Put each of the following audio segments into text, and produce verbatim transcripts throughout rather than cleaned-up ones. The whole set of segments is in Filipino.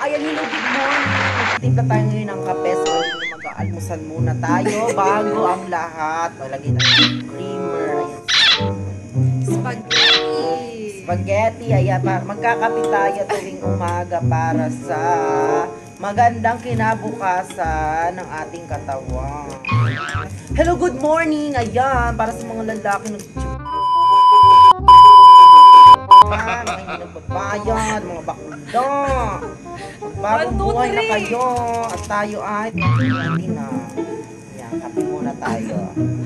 ayan yung good morning. Timpla tayo ngayon ng kape. So, mag-aalmusal muna tayo bago ang lahat. Malagay natin creamer. Ayan. Spaghetti. Spaghetti. Ayan, magkakape tayo tuwing umaga para sa magandang kinabukasan ng ating katawan. Hello, good morning. Ayan, para sa mga lalaki nag mga hindi nagbabayad, mga bakunda. Bagong buhay na kayo. At tayo ay hindi na. Yan, kape muna tayo.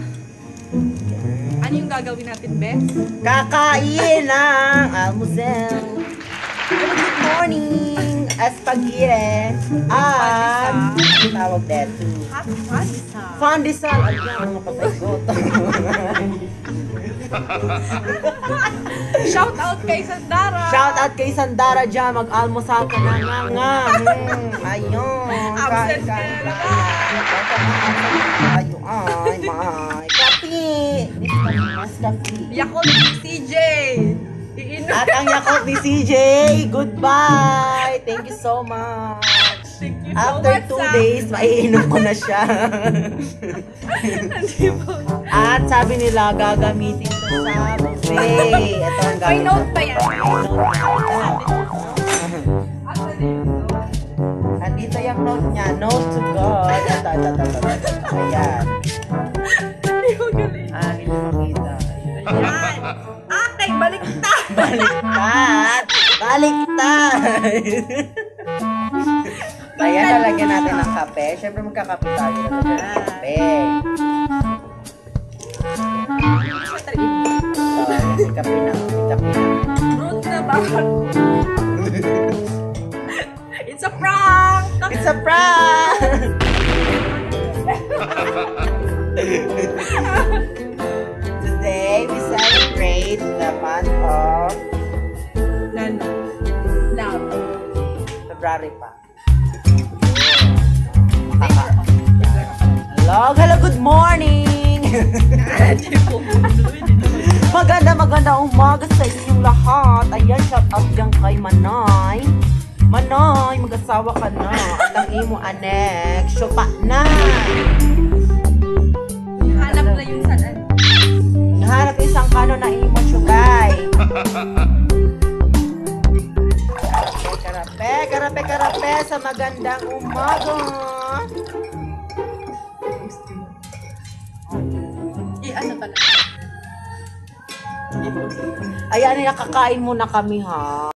Ano yung gagawin natin, Beth? Kakain ng almusal. Good morning! Spaghetti. At tawag dito. Pandesal. Pandesal. Ayan, mga patay ko. Shout out kay Sandara. Shout out kay Sandara dyan. Mag-almusal ka na nga nga. Hmm, ayun. Absent ka na Ayun. Ay, may kape. Mas kape. Yakult C J. Iinom. At ang Yakult ni C J. Goodbye. Thank you so much. Thank you so After much, two Sam. days, maiinom ko na siya. At sabi nila, gagamitin ko sa buffet. Ito ang May gagawin. note pa yan. At dito yung note niya. Note to God. Ito, ito, ito, ito. Ayan. Hindi ko galing. Ah, hindi makita. Ayan. Ate, baliktad. Baliktad! Baliktad! Ayan, lalagyan natin ng kape. Siyempre magkakape tayo. Lalagyan ng kape. Uh, may kape na. May kape na. Fruit na bakal. It's a prank. It's a prank! Today, we celebrate the month of Nano. Love. February pa. Hello, hello, good morning! Maganda, maganda umaga sa inyong lahat. Ayan, shout out dyan kay Manay. Manay, mag-asawa ka na. At ang imo anek, syupa na. Hanap na yung saan. Nahanap isang kano na imo syugay. Karape, karape, karape sa magandang umaga. Eh, ano pala? Ayan, nakakain muna kami ha.